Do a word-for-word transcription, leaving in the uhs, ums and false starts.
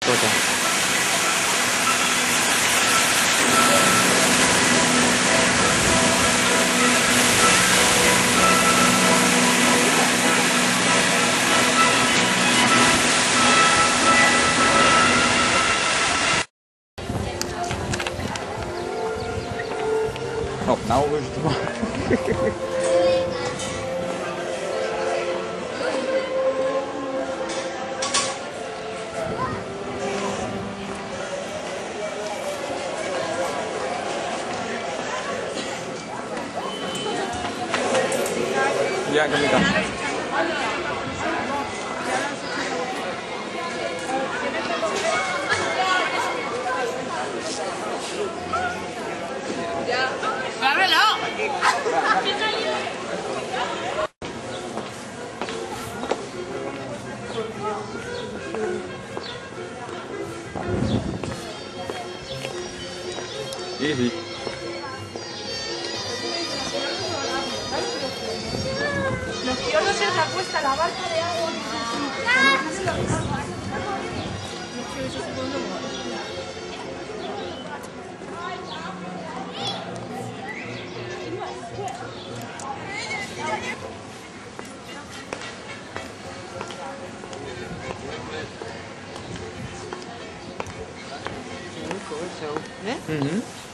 mascota. Op, nou is het maar. Ya, Camita. ¡Ábrelo! Easy. Los tíos no se les acuesta la barca de agua. ¿Eh? Mm-hmm.